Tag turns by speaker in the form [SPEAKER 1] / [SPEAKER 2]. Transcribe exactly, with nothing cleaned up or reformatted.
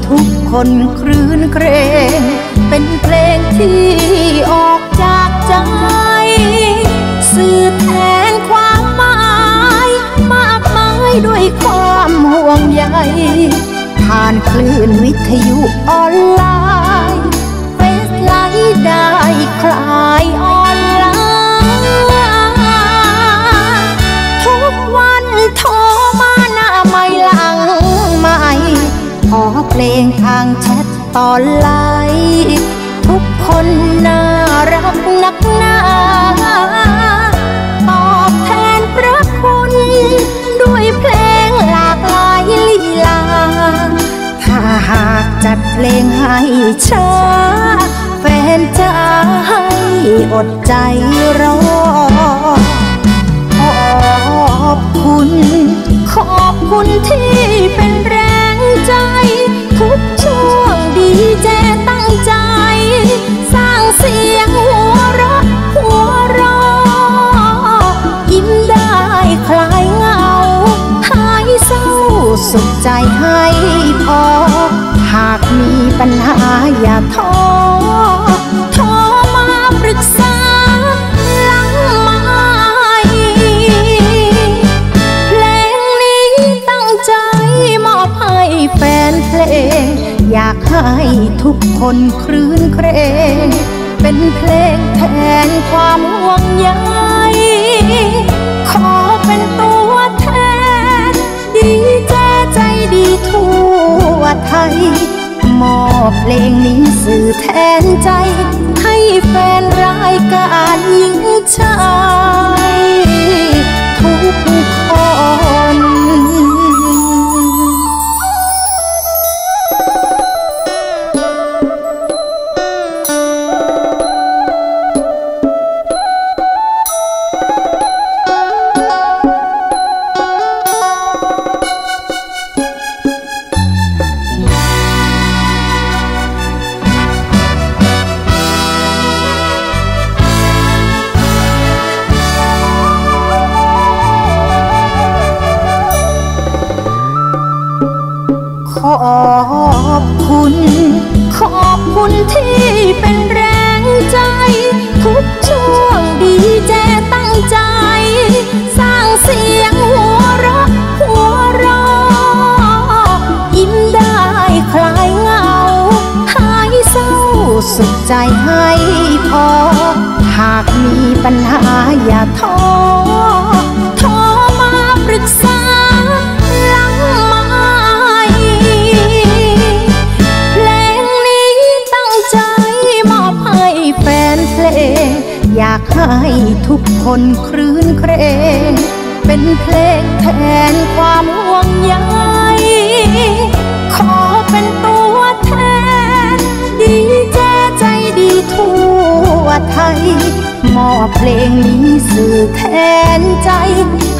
[SPEAKER 1] ทุกคนครื้นเครงเป็นเพลงที่ออกจากใจสื่อแทนความหมายมากมายด้วยความห่วงใยผ่านคลื่นวิทยุออนไลน์เฟซไลน์ได้คลายออนไลน์ทุกวันโทรมาหน้าไม่หลังไม่ขอเพลงทางแชทตอนไลน์ทุกคนน่ารักนักหนาตอบแทนพระคุณด้วยเพลงหลากหลายลีลาถ้าหากจัดเพลงให้ช้าแฟนจะให้อดใจรอขอบคุณขอบคุณที่เป็นแรงใจทุกช่วงดีเจตั้งใจสร้างเสียงหัวเราะหัวเราะยิ้มได้คลายเหงาหายเศร้าสุขใจให้พอหากมีปัญหาอย่าท้อโทรมาปรึกษาหลังไมค์เพลงนี้ตั้งใจมอบให้แฟนเพลงอยากให้ทุกคนครื้นเครงเป็นเพลงแทนความห่วงใยขอเป็นตัวแทนดีใจใจดีทั่วไทยมอบเพลงนี้สื่อแทนใจให้แฟนรายการหญิงชายทุกคนขอบคุณขอบคุณที่เป็นแรงใจทุกช่วงดีเจตั้งใจสร้างเสียงหัวเราะหัวเราะยิ้มได้คลายเหงาหายเศร้าสุขใจให้พอหากมีปัญหาอย่าท้อโทรมาปรึกษาหลังไมค์เพลงนี้ตั้งใจมอบให้แฟนเพลงอยากให้ทุกคนครื้นเครงเป็นเพลงแทนความห่วงใยขอเป็นตัวแทนดีใจใจดีทั่วไทยมอบเพลงนี้สื่อแทนใจ